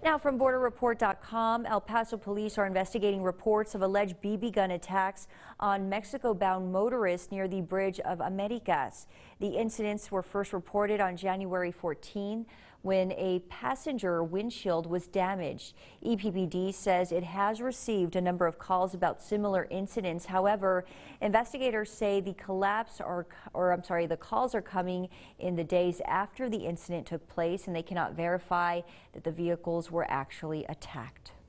Now from BorderReport.com, El Paso police are investigating reports of alleged BB gun attacks on Mexico-bound motorists near the bridge of Americas. The incidents were first reported on January 14 when a passenger windshield was damaged. EPBD says it has received a number of calls about similar incidents. However, investigators say the calls are coming in the days after the incident took place, and they cannot verify that the vehicles were actually attacked.